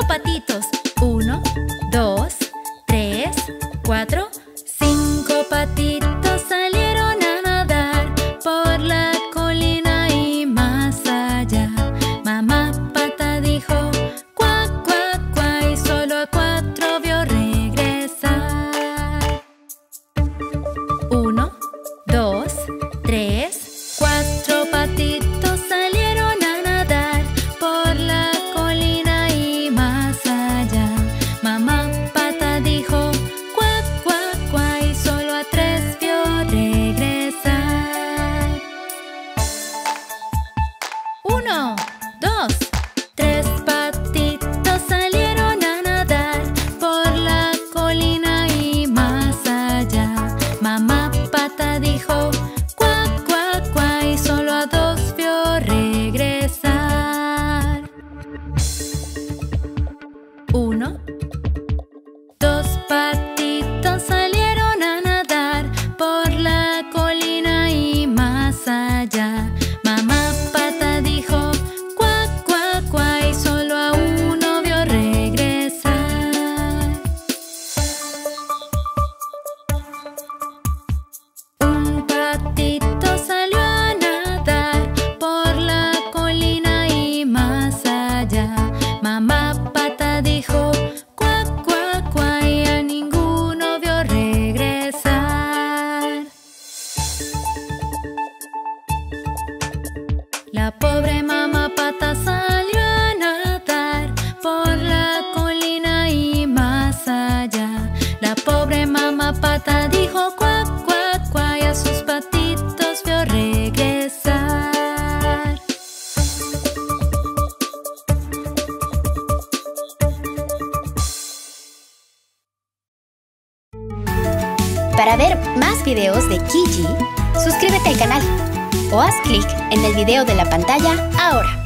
patitos. 1, 2, 3, 4, 5 patitos salieron a nadar por la colina y más allá. Mamá pata dijo cuac, cuac, cuac, y solo a 4 vio regresar. 1, 2, 3, 4 patitos salieron a nadar por la colina y más allá. Mamá pata dijo cuac, cuac, cuac, y solo a 3 vio regresar. 1, 2, 3 patitos salieron a nadar por la colina y más allá. Mamá pata dijo cuac, cuac, cuac, y solo a 2 vio regresar. 1, 2 patitos salieron a nadar por la colina y más allá. Mamá pata dijo cuac, cuac, cuac, y solo a 1 vio regresar. Un patito salió a nadar por la colina y más allá. Mamá pata dijo cuac, cuac, cuac, y a ninguno vio regresar. La pobre mamá pata salió a nadar por la colina y más allá. La pobre mamá pata dijo cuac, cuac, cuac, y a sus patitos vio regresar. Para ver más videos de Kiji, suscríbete al canal o haz clic en el video de la pantalla ahora.